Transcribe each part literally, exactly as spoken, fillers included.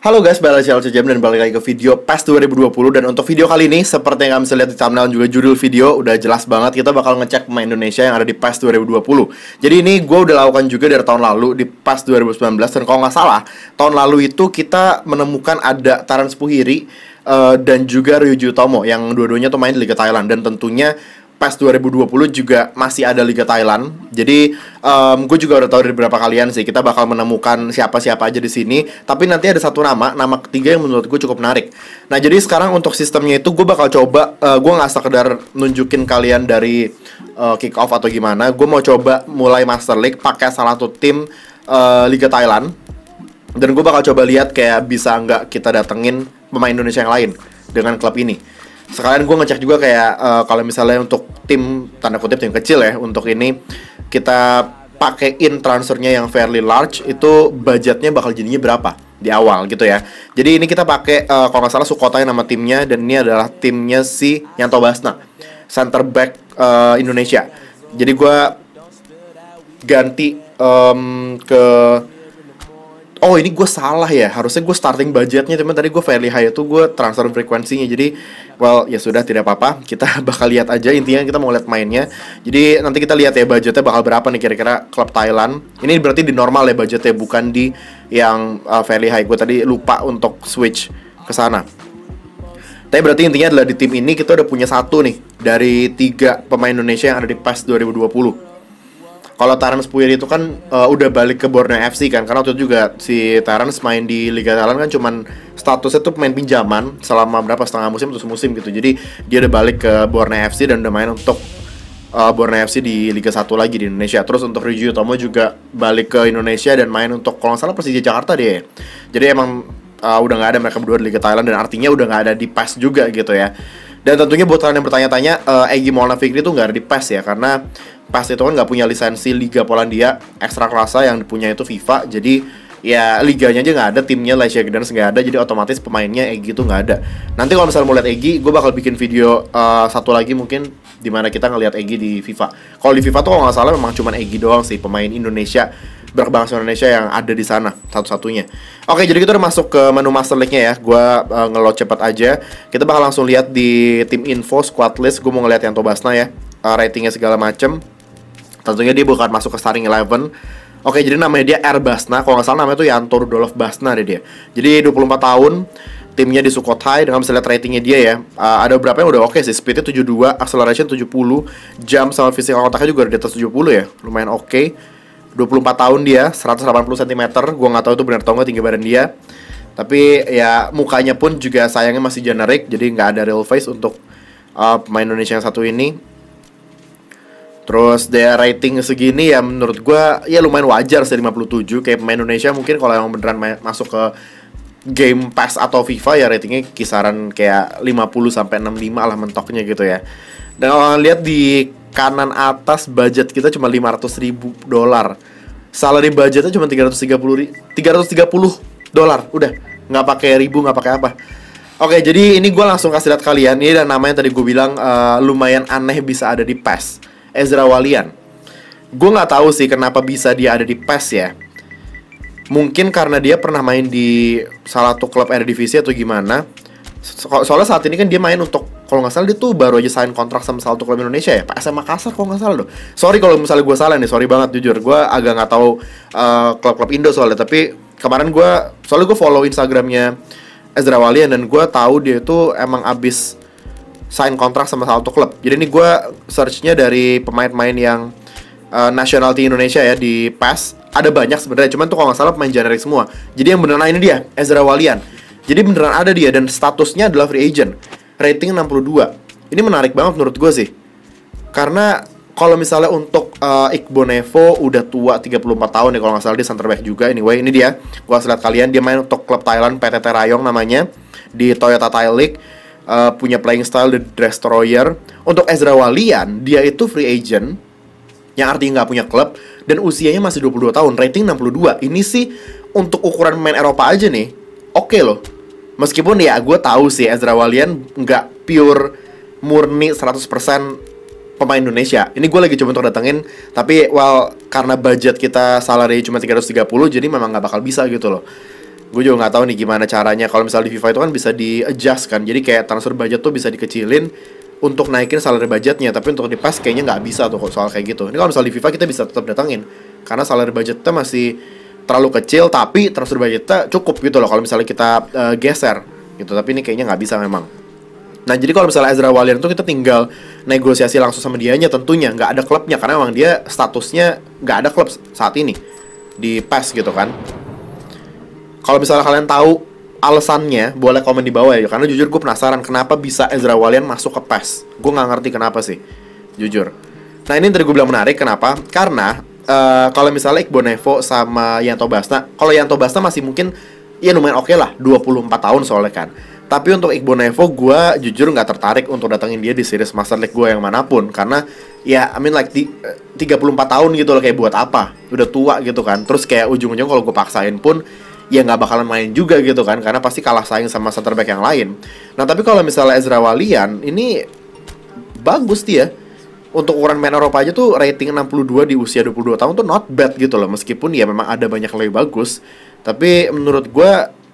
Halo guys, balik lagi Chelsea Jam dan balik lagi ke video PES dua ribu dua puluh. Dan untuk video kali ini, seperti yang kalian bisa lihat di thumbnail juga judul video, udah jelas banget kita bakal ngecek pemain Indonesia yang ada di PES dua ribu dua puluh. Jadi ini gue udah lakukan juga dari tahun lalu di PES dua ribu sembilan belas. Dan kalau nggak salah, tahun lalu itu kita menemukan ada Terence Puhiri uh, dan juga Ryuji Utomo, yang dua-duanya tuh main di Liga Thailand. Dan tentunya PES dua ribu dua puluh juga masih ada Liga Thailand. Jadi um, gue juga udah tahu dari beberapa kalian sih, kita bakal menemukan siapa-siapa aja di sini. Tapi nanti ada satu nama, nama ketiga yang menurut gue cukup menarik. Nah, jadi sekarang untuk sistemnya itu gue bakal coba, uh, gue nggak sekedar nunjukin kalian dari uh, kick off atau gimana. Gue mau coba mulai Master League pakai salah satu tim uh, Liga Thailand. Dan gue bakal coba lihat kayak bisa nggak kita datengin pemain Indonesia yang lain dengan klub ini. Sekalian gue ngecek juga kayak uh, kalau misalnya untuk tim tanda kutip tim kecil ya, untuk ini kita pakein transfernya yang fairly large, itu budgetnya bakal jadinya berapa di awal gitu ya. Jadi ini kita pakai uh, kalau nggak salah Sukotai nama timnya, dan ini adalah timnya si Yanto Basna, center back uh, Indonesia. Jadi gue ganti um, ke oh ini gue salah ya, harusnya gue starting budgetnya, teman tadi gue fairly high itu gue transfer frekuensinya. Jadi well ya sudah, tidak apa-apa, kita bakal lihat aja, intinya kita mau lihat mainnya. Jadi nanti kita lihat ya budgetnya bakal berapa nih kira-kira klub Thailand. Ini berarti di normal ya budgetnya, bukan di yang uh, fairly high. Gue tadi lupa untuk switch ke sana. Tapi berarti intinya adalah di tim ini kita udah punya satu nih dari tiga pemain Indonesia yang ada di PES dua ribu dua puluh. Kalau Terence Puhiri itu kan uh, udah balik ke Borneo F C kan, karena waktu itu juga si Terence main di Liga Thailand kan cuman statusnya tuh pemain pinjaman selama berapa, setengah musim atau semusim gitu. Jadi dia udah balik ke Borneo F C dan udah main untuk uh, Borneo F C di Liga satu lagi di Indonesia. Terus untuk Ryuji Utomo juga balik ke Indonesia dan main untuk kalau nggak salah Persija Jakarta dia. Jadi emang uh, udah nggak ada mereka berdua di Liga Thailand, dan artinya udah nggak ada di PES juga gitu ya. Dan tentunya buat kalian yang bertanya-tanya, uh, Egy Maulana Fikri itu nggak ada di PES ya, karena PES itu kan nggak punya lisensi Liga Polandia ekstra klasa, yang punya itu FIFA. Jadi ya liganya aja nggak ada, timnya Legia Gdańsk nggak ada, jadi otomatis pemainnya Egy itu nggak ada. Nanti kalau misalnya mau lihat Egy, gue bakal bikin video uh, satu lagi mungkin dimana kita ngelihat Egy di FIFA. Kalau di FIFA tuh kalau nggak salah memang cuma Egy doang sih pemain Indonesia berbangsa Indonesia yang ada di sana satu-satunya. Oke, jadi kita udah masuk ke menu Master League-nya ya. Gue uh, ngeload cepat aja. Kita bakal langsung lihat di tim info squad list. Gue mau ngeliat Yanto Basna ya, uh, ratingnya segala macem. Tentunya dia bukan masuk ke starting eleven. Oke, jadi namanya dia R Basna. Kalau nggak salah namanya tuh Yanto Rudolf Basna deh dia. Jadi dua puluh empat tahun, timnya di Sukotai. Dengan bisa lihat ratingnya dia ya, uh, ada beberapa yang udah oke sih. Speednya tujuh puluh dua, acceleration tujuh puluh, jump sama physical kontaknya juga di atas tujuh puluh ya. Lumayan oke. dua puluh empat tahun dia, seratus delapan puluh sentimeter. Gua nggak tahu itu benar atau nggak tinggi badan dia. Tapi ya mukanya pun juga sayangnya masih generik, jadi nggak ada real face untuk uh, pemain Indonesia yang satu ini. Terus dia rating segini ya menurut gue ya lumayan wajar sih, lima puluh tujuh. Kayak pemain Indonesia mungkin kalau yang beneran masuk ke game PES atau FIFA ya ratingnya kisaran kayak lima puluh sampai enam puluh lima lah mentoknya gitu ya. Dan kalau lihat di kanan atas budget kita cuma lima ratus ribu dolar. Salary budgetnya cuma tiga ratus tiga puluh dolar. Udah, nggak pakai ribu, nggak pakai apa. Oke, jadi ini gue langsung kasih lihat kalian. Ini dan namanya tadi gue bilang uh, lumayan aneh bisa ada di PES. Ezra Walian. Gue nggak tahu sih kenapa bisa dia ada di PES ya. Mungkin karena dia pernah main di salah satu klub Eredivisie atau gimana. So soalnya saat ini kan dia main untuk, kalau nggak salah dia tuh baru aja sign kontrak sama salah satu klub Indonesia ya, P S M Makassar kalau nggak salah loh. Sorry kalau misalnya gue salah nih, sorry banget jujur. Gue agak nggak tahu uh, klub-klub Indo soalnya. Tapi kemarin gue, soalnya gue follow Instagramnya Ezra Walian dan gue tahu dia itu emang abis sign kontrak sama salah satu klub. Jadi ini gue searchnya dari pemain-pemain yang uh, nationality Indonesia ya di PES. Ada banyak sebenarnya, cuman tuh kalau nggak salah pemain generik semua. Jadi yang beneran ini dia, Ezra Walian. Jadi beneran ada dia dan statusnya adalah free agent. Rating enam puluh dua. Ini menarik banget menurut gue sih. Karena kalau misalnya untuk uh, Iqbal udah tua tiga puluh empat tahun ya kalau nggak salah, dia center back juga. Anyway, ini dia. Gua lihat kalian, dia main untuk klub Thailand P T T Rayong namanya di Toyota Thai League. Uh, punya playing style The Destroyer. Untuk Ezra Walian, dia itu free agent, yang artinya nggak punya klub, dan usianya masih dua puluh dua tahun, rating enam puluh dua. Ini sih untuk ukuran pemain Eropa aja nih, oke okay loh. Meskipun ya gue tahu sih Ezra Walian nggak pure murni seratus persen pemain Indonesia. Ini gue lagi coba untuk datengin, tapi well karena budget kita salary cuma tiga ratus tiga puluh, jadi memang nggak bakal bisa gitu loh. Gue juga nggak tahu nih gimana caranya. Kalau misalnya di FIFA itu kan bisa di adjust kan, jadi kayak transfer budget tuh bisa dikecilin untuk naikin salary budgetnya. Tapi untuk di PES kayaknya nggak bisa tuh soal kayak gitu. Ini kalau misalnya di FIFA kita bisa tetap datangin karena salary budgetnya masih terlalu kecil, tapi transfer budgetnya cukup gitu loh kalau misalnya kita uh, geser gitu. Tapi ini kayaknya nggak bisa memang. Nah, jadi kalau misalnya Ezra Walian itu kita tinggal negosiasi langsung sama dianya, tentunya nggak ada klubnya karena memang dia statusnya nggak ada klub saat ini di PES gitu kan. Kalau misalnya kalian tahu alasannya, boleh komen di bawah ya, karena jujur gue penasaran kenapa bisa Ezra Walian masuk ke PES. Gue nggak ngerti kenapa sih, jujur. Nah, ini tadi gue bilang menarik, kenapa? Karena uh, kalau misalnya Iqbal Nevo sama Yanto Basna, kalau Yanto Basna masih mungkin ya lumayan oke okay lah, dua puluh empat tahun soalnya kan. Tapi untuk Iqbal Nevo, gue jujur nggak tertarik untuk datangin dia di series Master League gue yang manapun. Karena, ya, I mean like, di, tiga puluh empat tahun gitu loh, kayak buat apa? Udah tua gitu kan. Terus kayak ujung-ujung kalau gue paksain pun, ya nggak bakalan main juga gitu kan. Karena pasti kalah saing sama center back yang lain. Nah, tapi kalau misalnya Ezra Walian, ini bagus dia. Untuk ukuran main Eropa aja tuh rating enam puluh dua di usia dua puluh dua tahun tuh not bad gitu loh. Meskipun ya memang ada banyak yang lebih bagus. Tapi menurut gue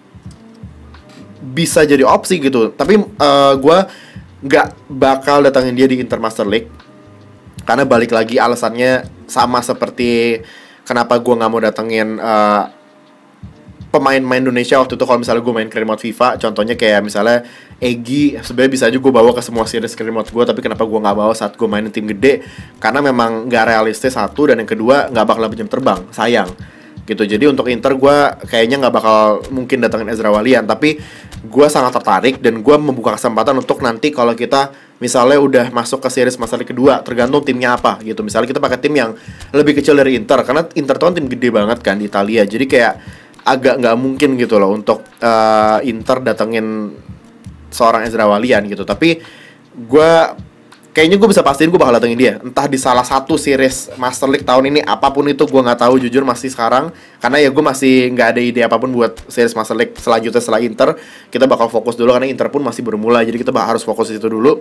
bisa jadi opsi gitu. Tapi uh, gue nggak bakal datangin dia di Inter Master League karena balik lagi alasannya sama seperti kenapa gue nggak mau datengin uh, pemain-pemain Indonesia waktu itu kalau misalnya gue main ke remote FIFA. Contohnya kayak misalnya Egi, sebenarnya bisa aja gue bawa ke semua series ke remote gue, tapi kenapa gue nggak bawa saat gue mainin tim gede? Karena memang nggak realistis satu, dan yang kedua nggak bakal jam terbang, sayang gitu. Jadi untuk Inter gue kayaknya nggak bakal mungkin datangin Ezra Walian, tapi gue sangat tertarik dan gue membuka kesempatan untuk nanti kalau kita misalnya udah masuk ke series Master League kedua, tergantung timnya apa gitu. Misalnya kita pakai tim yang lebih kecil dari Inter, karena Inter tuh kan tim gede banget kan di Italia, jadi kayak agak nggak mungkin gitu loh untuk uh, Inter datengin seorang Ezra Walian gitu. Tapi gue kayaknya gue bisa pastiin gue bakal datengin dia, entah di salah satu series Master League tahun ini, apapun itu gue nggak tahu jujur masih sekarang, karena ya gue masih nggak ada ide apapun buat series Master League selanjutnya setelah Inter. Kita bakal fokus dulu karena Inter pun masih bermula, jadi kita harus fokus di situ dulu.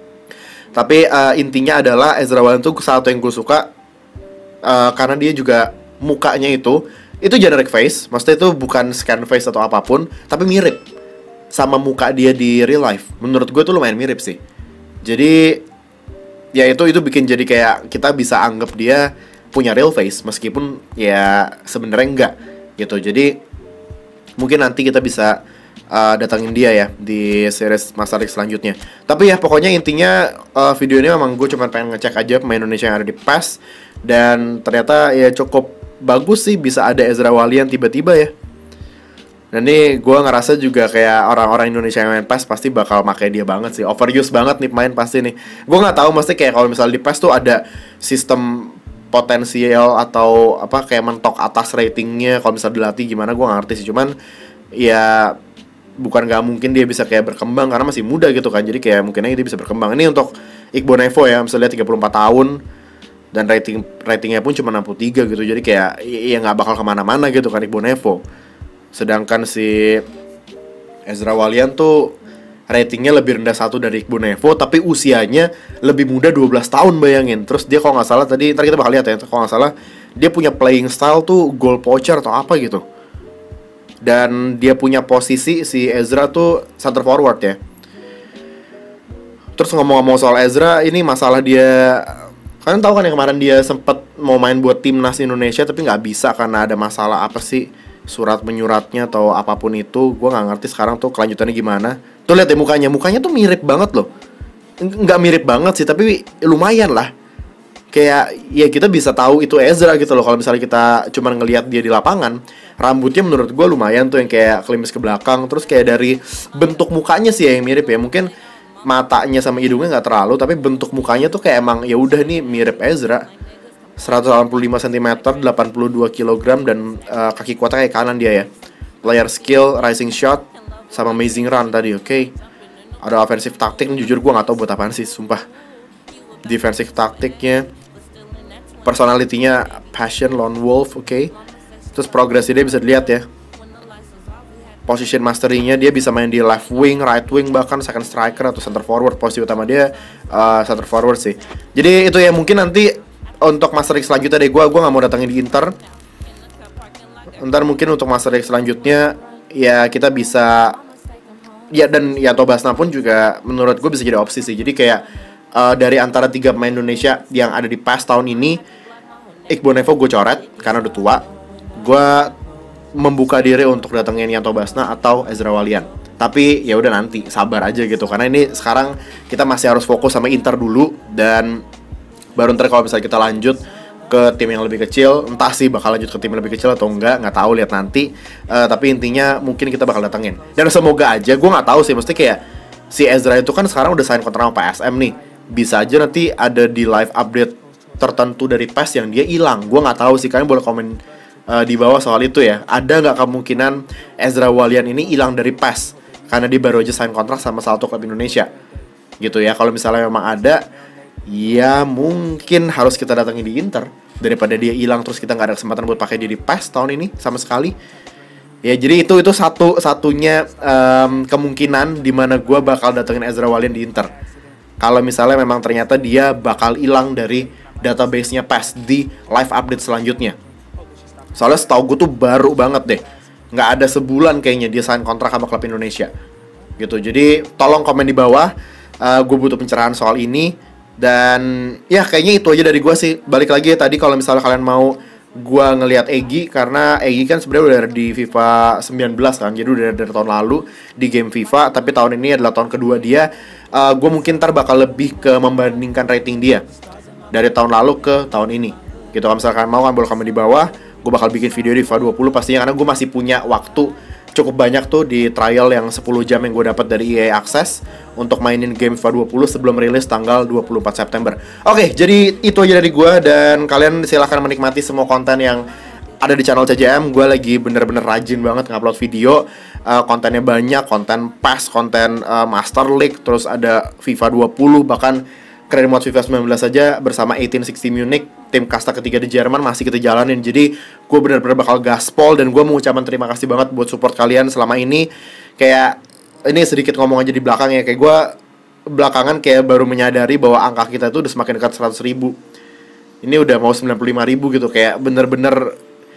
Tapi uh, intinya adalah Ezra Walian tuh satu yang gue suka uh, karena dia juga mukanya itu itu generic face, maksudnya itu bukan scan face atau apapun, tapi mirip sama muka dia di real life. Menurut gue tuh lumayan mirip sih. Jadi ya itu itu bikin jadi kayak kita bisa anggap dia punya real face meskipun ya sebenarnya enggak gitu. Jadi mungkin nanti kita bisa uh, datangin dia ya di series Master League selanjutnya. Tapi ya pokoknya intinya uh, video ini memang gue cuma pengen ngecek aja pemain Indonesia yang ada di PES, dan ternyata ya cukup bagus sih bisa ada Ezra Walian tiba-tiba ya. Dan ini gue ngerasa juga kayak orang-orang Indonesia yang main PES pasti bakal pakai dia banget sih. Overuse banget nih main pasti nih. Gue nggak tahu, mesti kayak kalau misalnya di PES tuh ada sistem potensial atau apa kayak mentok atas ratingnya kalau misalnya dilatih gimana, gue nggak ngerti sih. Cuman ya bukan nggak mungkin dia bisa kayak berkembang karena masih muda gitu kan. Jadi kayak mungkin aja dia bisa berkembang. Ini untuk Iqbal Nevo ya, misalnya tiga puluh empat tahun dan rating ratingnya pun cuma enam puluh tiga gitu. Jadi kayak ya nggak bakal kemana-mana gitu kan Iqbal Nevo. Sedangkan si Ezra Walian tuh ratingnya lebih rendah satu dari Iqbal Nevo, tapi usianya lebih muda dua belas tahun, bayangin. Terus dia kalau nggak salah tadi, ntar kita bakal lihat ya, kalau nggak salah dia punya playing style tuh goal poacher atau apa gitu. Dan dia punya posisi, si Ezra tuh center forward ya. Terus ngomong-ngomong soal Ezra, ini masalah dia, kalian tahu kan yang kemarin dia sempet mau main buat timnas Indonesia tapi nggak bisa karena ada masalah apa sih, surat menyuratnya atau apapun itu. Gue nggak ngerti sekarang tuh kelanjutannya gimana. Tuh lihat ya mukanya, mukanya tuh mirip banget loh. Nggak mirip banget sih, tapi lumayan lah. Kayak ya kita bisa tahu itu Ezra gitu loh kalau misalnya kita cuma ngelihat dia di lapangan. Rambutnya menurut gue lumayan tuh yang kayak klimis ke belakang. Terus kayak dari bentuk mukanya sih yang mirip ya. Mungkin matanya sama hidungnya nggak terlalu, tapi bentuk mukanya tuh kayak emang ya udah nih mirip Ezra. seratus delapan puluh lima sentimeter, delapan puluh dua kilogram, dan uh, kaki kuatnya kayak kanan dia ya. Player skill, rising shot, sama amazing run tadi, oke okay. Ada offensive taktik, jujur gue gak tau buat apaan sih, sumpah. Defensive taktiknya, personality-nya passion, lone wolf, oke okay. Terus progresnya dia bisa dilihat ya. Position mastery-nya dia bisa main di left wing, right wing, bahkan second striker atau center forward. Posisi utama dia uh, center forward sih. Jadi itu ya mungkin nanti untuk Master League selanjutnya deh, gue gue nggak mau datangin di Inter. Ntar mungkin untuk Master League selanjutnya ya kita bisa, ya dan Yanto Basna pun juga menurut gue bisa jadi opsi sih. Jadi kayak uh, dari antara tiga pemain Indonesia yang ada di P E S tahun ini, Iqbal Nevo gue coret karena udah tua. Gue membuka diri untuk datengin Yanto Basna atau Ezra Walian. Tapi ya udah nanti sabar aja gitu, karena ini sekarang kita masih harus fokus sama Inter dulu, dan baru ntar kalau misalnya kita lanjut ke tim yang lebih kecil, entah sih bakal lanjut ke tim yang lebih kecil atau enggak, nggak tahu, lihat nanti. Uh, tapi intinya mungkin kita bakal datengin. Dan semoga aja, gue nggak tahu sih, mesti kayak si Ezra itu kan sekarang udah sign kontrak sama P S M nih, bisa aja nanti ada di live update tertentu dari P E S yang dia hilang. Gue nggak tahu sih, kalian boleh komen uh, di bawah soal itu ya. Ada nggak kemungkinan Ezra Walian ini hilang dari P E S karena dia baru aja sign kontrak sama salah satu klub Indonesia gitu ya. Kalau misalnya memang ada, ya mungkin harus kita datangi di Inter daripada dia hilang terus kita nggak ada kesempatan buat pakai dia di P E S tahun ini sama sekali. Ya jadi itu itu satu satunya um, kemungkinan dimana gue bakal datengin Ezra Walian di Inter. Kalau misalnya memang ternyata dia bakal hilang dari database-nya P E S di live update selanjutnya. Soalnya setahu gue tuh baru banget deh, nggak ada sebulan kayaknya dia sign kontrak sama klub Indonesia gitu. Jadi tolong komen di bawah, uh, gue butuh pencerahan soal ini. Dan ya kayaknya itu aja dari gue sih. Balik lagi ya tadi, kalau misalnya kalian mau gue ngelihat Egy, karena Egy kan sebenarnya udah di FIFA sembilan belas kan, jadi udah dari tahun lalu di game FIFA. Tapi tahun ini adalah tahun kedua dia. uh, Gue mungkin ntar bakal lebih ke membandingkan rating dia dari tahun lalu ke tahun ini gitu. Kalau misalkan mau kan boleh komen di bawah. Gue bakal bikin video di FIFA dua puluh pastinya, karena gue masih punya waktu cukup banyak tuh di trial yang sepuluh jam yang gue dapat dari E A Access untuk mainin game FIFA dua puluh sebelum rilis tanggal dua puluh empat September. Oke, jadi itu aja dari gue, dan kalian silahkan menikmati semua konten yang ada di channel C J M. Gue lagi bener-bener rajin banget ngupload video. uh, Kontennya banyak, konten P E S, konten uh, Master League, terus ada FIFA dua puluh, bahkan Career Mode FIFA sembilan belas saja bersama delapan belas Munich, tim kasta ketiga di Jerman, masih kita jalanin. Jadi gue benar-benar bakal gaspol, dan gue mau ucapkan terima kasih banget buat support kalian selama ini. Kayak ini sedikit ngomong aja di belakang ya, kayak gue belakangan kayak baru menyadari bahwa angka kita itu udah semakin dekat seratus ribu. Ini udah mau sembilan puluh lima ribu gitu. Kayak bener-bener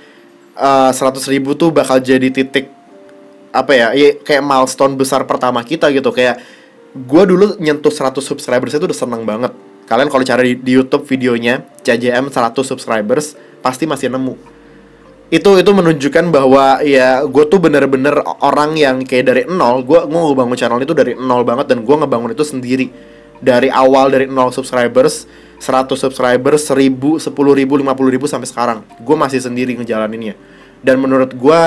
uh, seratus ribu tuh bakal jadi titik apa ya, ya kayak milestone besar pertama kita gitu. Kayak gue dulu nyentuh seratus subscribers itu udah seneng banget. Kalian kalau cari di, di YouTube videonya C J M seratus subscribers pasti masih nemu. Itu itu menunjukkan bahwa ya gue tuh bener-bener orang yang kayak dari nol. Gue gue ngebangun channel itu dari nol banget, dan gue ngebangun itu sendiri dari awal, dari nol subscribers, seratus subscribers, seribu, sepuluh ribu, lima puluh ribu sampai sekarang. Gue masih sendiri ngejalaninnya. Dan menurut gue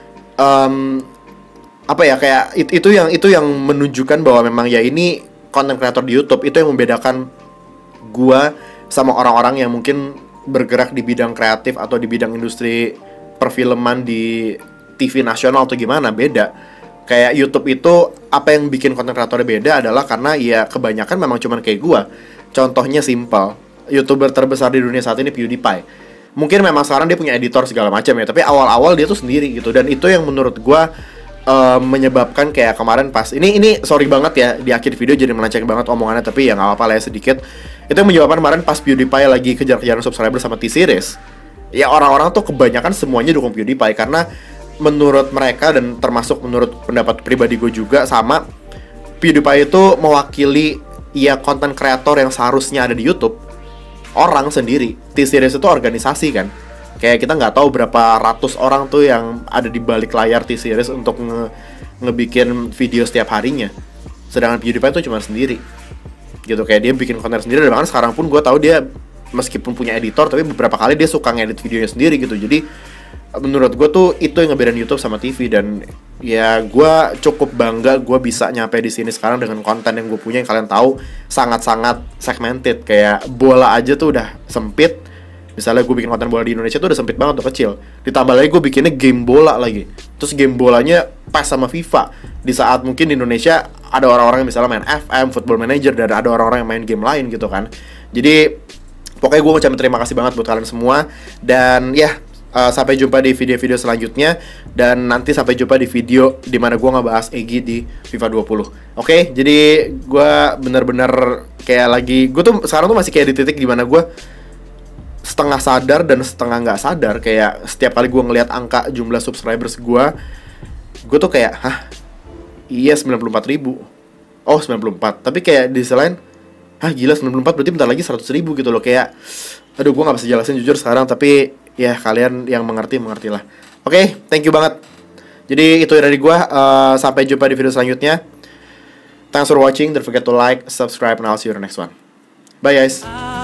um, apa ya, kayak it, itu yang itu yang menunjukkan bahwa memang ya ini content creator di YouTube itu yang membedakan gua sama orang-orang yang mungkin bergerak di bidang kreatif atau di bidang industri perfilman di T V nasional atau gimana. Beda. Kayak YouTube itu apa yang bikin content creatornya beda adalah karena ya kebanyakan memang cuman kayak gua. Contohnya simpel, YouTuber terbesar di dunia saat ini PewDiePie. Mungkin memang sekarang dia punya editor segala macam ya, tapi awal-awal dia tuh sendiri gitu. Dan itu yang menurut gua Uh, menyebabkan kayak kemarin pas ini ini sorry banget ya di akhir video jadi melenceng banget omongannya, tapi ya nggak apa-apa lah ya sedikit. Itu yang menyebabkan kemarin pas PewDiePie lagi kejar-kejaran subscriber sama T-Series, ya orang-orang tuh kebanyakan semuanya dukung PewDiePie karena menurut mereka, dan termasuk menurut pendapat pribadi gue juga sama, PewDiePie itu mewakili ya konten kreator yang seharusnya ada di YouTube orang sendiri. T-Series itu organisasi kan. Kayak kita nggak tahu berapa ratus orang tuh yang ada di balik layar T-Series untuk nge ngebikin video setiap harinya. Sedangkan PewDiePie tuh cuma sendiri gitu, kayak dia bikin konten sendiri. Dan bahkan sekarang pun gue tahu dia meskipun punya editor, tapi beberapa kali dia suka ngedit videonya sendiri gitu. Jadi menurut gue tuh itu yang ngebedain YouTube sama T V. Dan ya gue cukup bangga gue bisa nyampe di sini sekarang dengan konten yang gue punya, yang kalian tahu sangat-sangat segmented. Kayak bola aja tuh udah sempit. Misalnya gue bikin konten bola di Indonesia tuh udah sempit banget, udah kecil. Ditambah lagi gue bikinnya game bola lagi. Terus game bolanya pas sama FIFA. Di saat mungkin di Indonesia ada orang-orang yang misalnya main F M, Football Manager, dan ada orang-orang yang main game lain gitu kan. Jadi pokoknya gue ucapin terima kasih banget buat kalian semua. Dan ya uh, sampai jumpa di video-video selanjutnya. Dan nanti sampai jumpa di video dimana gue ngebahas Egy di FIFA dua puluh. Oke, okay? Jadi gue bener-bener kayak lagi, gue tuh sekarang tuh masih kayak di titik dimana gue setengah sadar dan setengah nggak sadar. Kayak setiap kali gue ngeliat angka jumlah subscribers gue, gue tuh kayak, hah? Iya sembilan puluh empat ribu. Oh sembilan puluh empat. Tapi kayak di sisi lain, hah gila sembilan puluh empat berarti bentar lagi seratus ribu gitu loh. Kayak, aduh gue gak bisa jelasin jujur sekarang. Tapi ya kalian yang mengerti, mengerti lah. Oke, okay, thank you banget. Jadi itu dari gue, uh, sampai jumpa di video selanjutnya. Thanks for watching, don't forget to like, subscribe, and I'll see you in the next one. Bye guys.